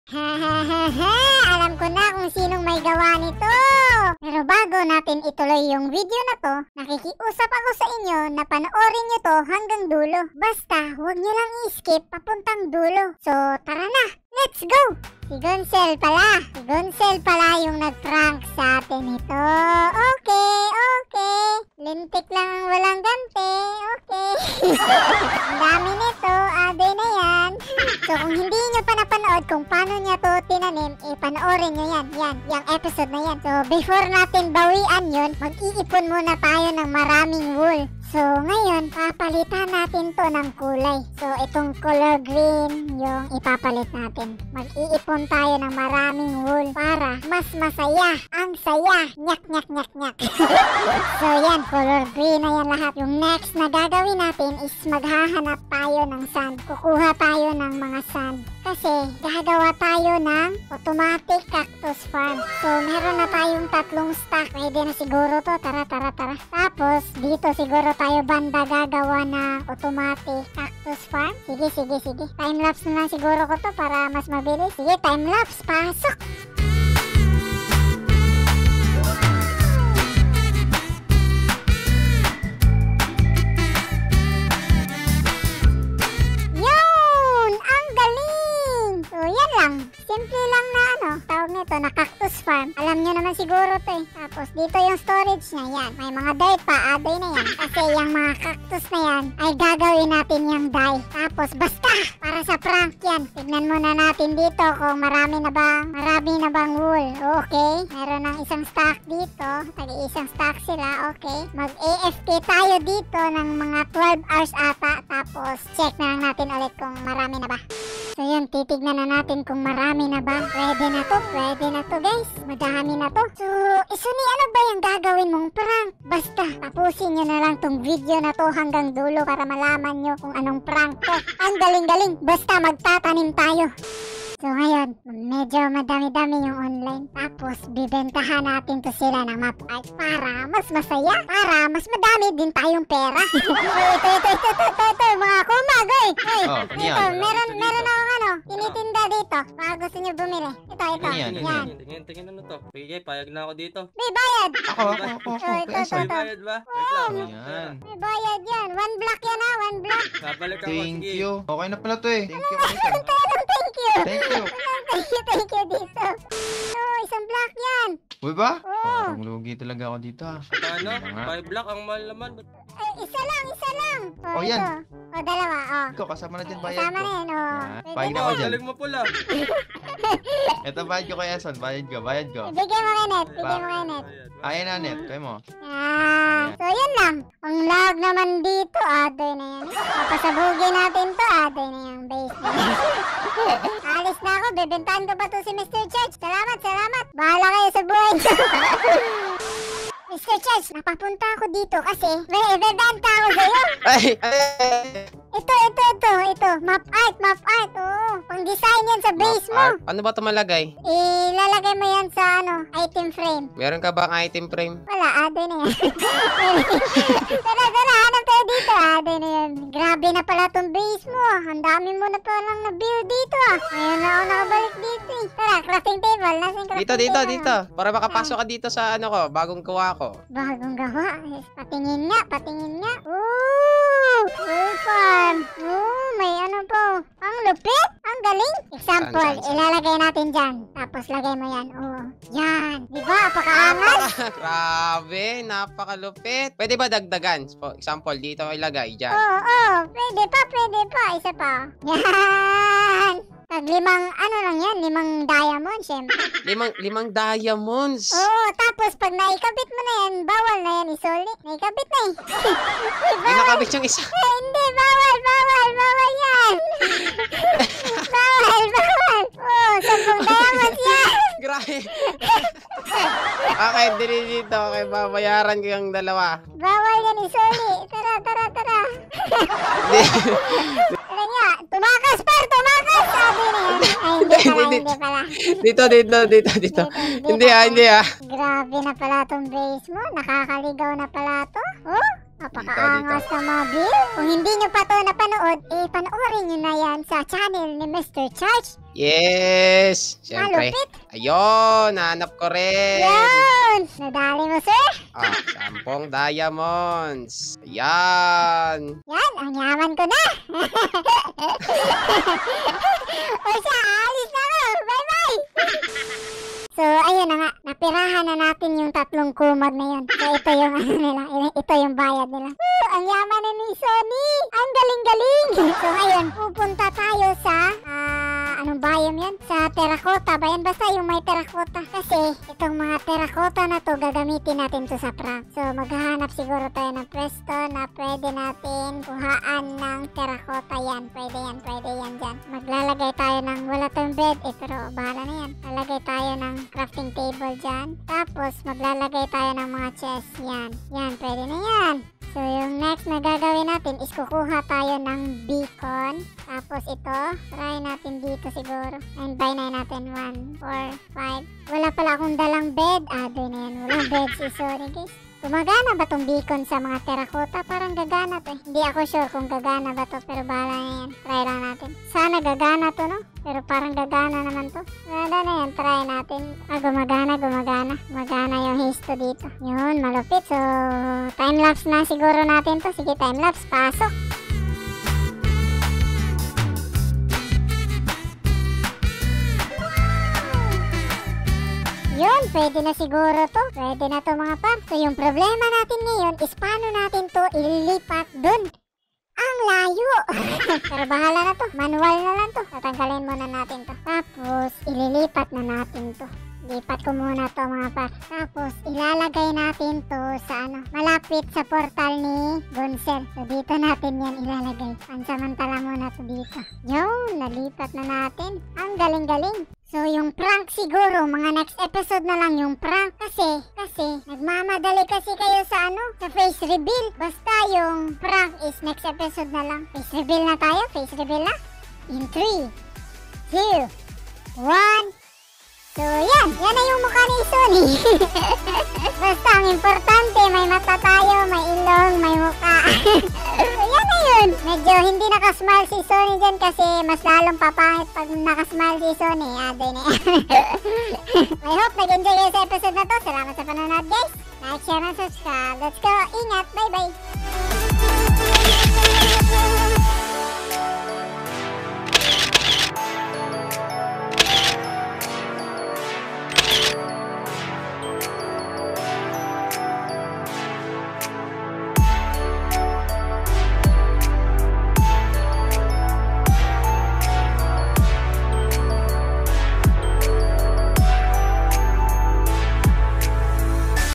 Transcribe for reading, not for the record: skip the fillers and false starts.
Hahaha, alam ko na kung sinong may gawa nito. Pero bago natin ituloy yung video na to, nakikiusap ako sa inyo na panoorin nyo to hanggang dulo. Basta, huwag nyo lang i-skip papuntang dulo. So, tara na, let's go! Si Gonsel pala yung nag-prank sa atin ito. Okay. Lintik lang ang walang ganti. Okay. Ang dami nito, aday na yan. So kung hindi nyo pa napanood kung paano niya to tinanim, panoorin nyo yan. Yung episode na yan. So before natin bawian yun, mag-iipon muna tayo ng maraming wool. So ngayon, papalitan natin to ng kulay. So itong color green yung ipapalit natin. Mag-iipon tayo ng maraming wool para mas masaya. Ang saya. Nyak. So yan, color green na yan lahat. Yung next na gagawin natin is maghahanap tayo ng sand. Kukuha tayo ng mga sand. Kasi gagawa tayo ng automatic cactus farm. So meron na tayong 3 stack. Pwede na siguro to. Tara. Tapos dito siguro tayo banda gagawa ng automatic cactus farm. Sige. Time-lapse na lang siguro ko to para mas mabilis. Sige, time-lapse. Pasok! Yun! Ang galing! So, yan lang. Simple lang na tawag nito na cactus farm. Alam nyo naman siguro to eh. Tapos dito yung storage niya, yan. May mga dye pa, aday na yan. Kasi yung mga cactus na yan ay gagawin natin yung dye. Tapos basta, para sa prank yan. Tignan muna natin dito kung marami na bang wool. Okay, meron ng isang stack dito. Tagi-isang stack sila, okay. Mag-AFK tayo dito ng mga 12 hours ata. Tapos check na lang natin ulit kung marami na ba. So yun, titignan na natin kung marami na ba. Pwede na to guys. Madami na to. So, Isuni, ano ba yung gagawin mong prank? Basta, tapusin nyo na lang tong video na to hanggang dulo para malaman nyo kung anong prank to. Ang galing-galing. Basta magtatanim tayo. So ngayon, medyo madami-dami yung online. Tapos, bibentahan natin to sila ng map art para mas masaya. Para mas madami din tayong pera. Ito, mga kumag, ito, meron akong tinitinda dito. Baka gusto nyo bumili. Ito. Yan. Tingin ano to? Sige, payag na ako dito. May bayad. Ako. May bayad ba? Wait lang. Yan. May bayad yan. 1 block yan 1 block. Babalik ako. Thank you. Okay na pala to eh. Thank you. Thank you dito. No, isang block yan. Uy ba? Oo. Parang lugi talaga ako dito ah. Ano? Nga. 5 block ang mahal naman. Isa lang. Oh, yan. Ito. O, dalawa, Ikaw, kasama na din bayad Kasama ko. na yan, Yan. Bayad ako dyan. Galing mo pula. Ito bayad ko kay Son. Bayad ko. Ibigay mo kay Net. Ayan na, Net. Kaya mo. So, yan lang. Ang lag naman dito, adoy na yan. Papasabugin natin to, adoy na yung base na yan. Alis na ako, bebentahan ko pa to si Mr. Church. Salamat. Bahala kayo sa buhay nyo. Mr. Church, napapunta ako dito kasi bebenta ako sa'yo. Ay! Ito. Map art. Oo. Pang-design yan sa base mo. Ano ba ito malagay? Ilalagay mo yan sa item frame. Meron ka bang item frame? Wala, adoy na yan. Tara, hanap tayo dito. Adoy na yan. Grabe na pala tong base mo. Ang dami mo na palang na-build dito Ngayon na ako nakabalik dito Tara, crafting table. Nasaan crafting table? Dito. Para makapasok ka dito sa bagong gawa ko. Bagong gawa. Patingin nga. Ooh! Wool farm. May po. Ang lupit. Ang galing. Example, Saan? ilalagay natin dyan. Tapos lagay mo yan. Yan. Diba? Apakaangas. Grabe, napakalupit. Pwede ba dagdagan? For example, dito ilagay dyan. Pwede pa. Isa pa. Yan. Limang diamond, syempre. Limang diamonds. Tapos pag naikabit mo na yan, bawal na yan isuli. Naikabit na eh. Hindi nakabit yung isa. Hindi, bawal yan. Bawal. 10 diamonds yan. Grabe. Okay, dito. Okay, babayaran ko yung dalawa. Bawal yan isuli. Tara. Tara nga, tumakas. Sabi na yan. Ay, hindi pala. Dito. Hindi ah. Grabe na pala tong base mo. Nakakaligaw na pala to. Napakaangas na mga Bill. Kung hindi nyo pa to napanood, panoorin nyo na yan sa channel ni Mr. Charge. Yes! Siyempre. Malupit. Ayun, nahanap ko rin. Yun! Nadali mo, sir. 10 diamonds. Ayan. Yan, ang yaman ko na. O siya, alis na ako. Bye-bye. So, ayun na nga. Napirahan na natin yung 3 kumag na yun. So, ito yung ano nila. Ito yung bayad nila. Ang yaman na ni Sony. Ang galing-galing. So, ayun. Pupunta tayo sa, anong biome yan? Sa terracotta ba yan? Basta yung may terracotta. Kasi, itong mga terracotta na to, gagamitin natin to sa prank. So, maghahanap siguro tayo ng pwesto na pwede natin kuhaan ng terracotta yan. Pwede yan dyan. Maglalagay tayo ng, wala tayong bed. Pero, bahala na yan. Lalagay tayo ng crafting table dyan. Tapos, maglalagay tayo ng mga chest. Yan, pwede na yan. So, yung next na gagawin natin is kukuha tayo ng beacon. Tapos ito, try natin dito siguro. And buy na natin 1, 4, 5. Wala pala akong dalang bed. Doon na yan. Walang bed si Sorry guys. Gumagana ba tong beacon sa mga terracotta? Parang gagana to eh. Hindi ako sure kung gagana ba to. Pero bahala na yan. Try lang natin. Sana gagana to no? Pero parang gagana naman to. Wala na yan. Try natin. Gumagana. Gumagana yung histo dito. Yun, malupit. So, time-lapse na siguro natin to. Sige, time-lapse. Pasok. Yun, pwede na siguro to. Pwede na to mga par. So yung problema natin ngayon is paano natin to ililipat dun. Ang layo. Pero bahala na to. Manual na lang to. Tatanggalin muna natin to. Tapos ililipat na natin to. Lipat ko muna to mga par. Tapos ilalagay natin to sa malapit sa portal ni Gonsel. So dito natin yan ilalagay. Pansamantala muna to dito. Yun, nalipat na natin. Ang galing-galing. So yung prank siguro, mga next episode na lang yung prank. Kasi nagmamadali kasi kayo sa sa face reveal. Basta yung prank is next episode na lang. Face reveal na tayo, face reveal na. In 3, 2, 1. So yan na yung mukha ni Sony. Basta ang importante, may mata tayo, may ilong, may mukha. So yan na yun. Medyo hindi nakasmile si Sony dyan kasi mas lalong papangit pag nakasmile si Sony. Doon na yan. I hope nag-enjoy kayo sa episode na to. Salamat sa panonood guys. Like, share, and subscribe. Let's go. Ingat. Bye bye.